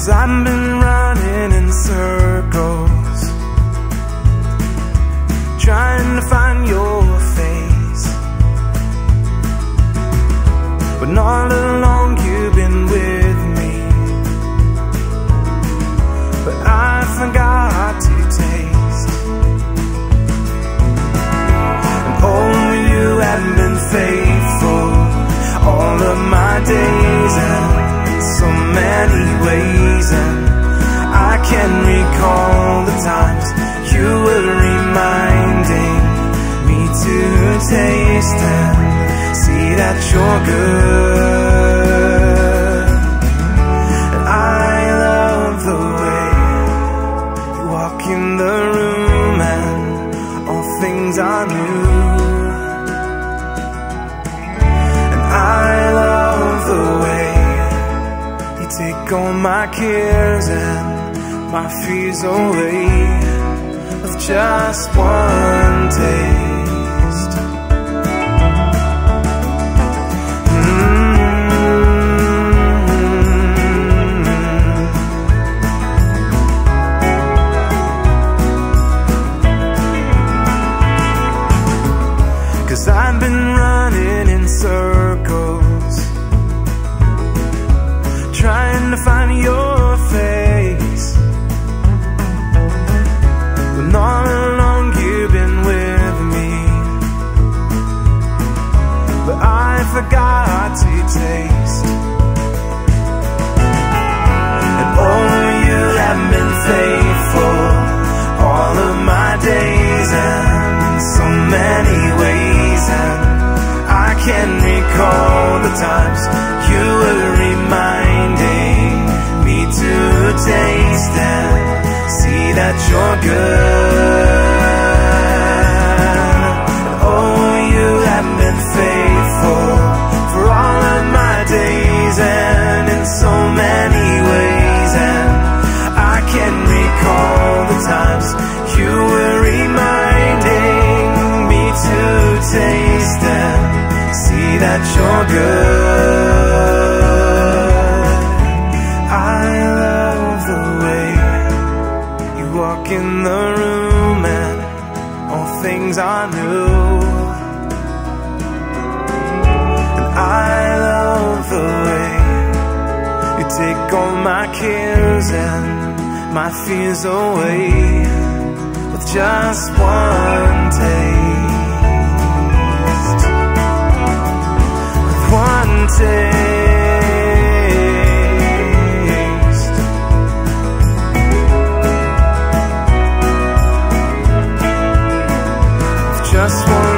'Cause I've been running in circles, trying to find your face, but all along you've been with me. But I forgot to taste, and oh, you have been faithful all of my days, and so many ways, and I can recall the times you were reminding me to taste and see that you're good. And I love the way you walk in the room and all things are new. And I love the way take all my cares and my fears away with just one taste. Cause I've been running in circles, trying to find your face, when all along you've been with me. But I forgot to taste, and oh, you have been faithful all of my days, and so many ways, and I can recall the times you were reminding me to taste and see that you're good. Oh, you have been faithful for all of my days, and in so many ways, and I can recall the times you were reminding me to taste and see that you're good. I love the way you walk in the room and all things are new. And I love the way you take all my cares and my fears away with just one taste. With one taste. With just one